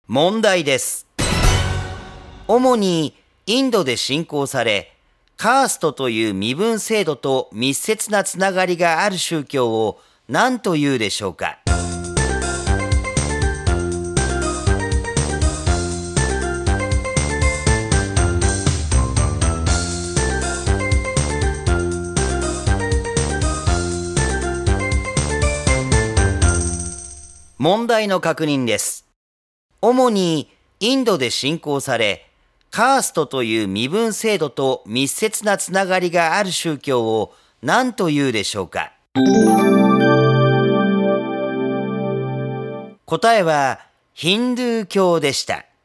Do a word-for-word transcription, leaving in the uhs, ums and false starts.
問題です。主にインドで信仰され、カーストという身分制度と密接なつながりがある宗教を何というでしょうか。問題の確認です。主にインドで信仰され、カーストという身分制度と密接なつながりがある宗教を何というでしょうか。答えはヒンドゥー教でした。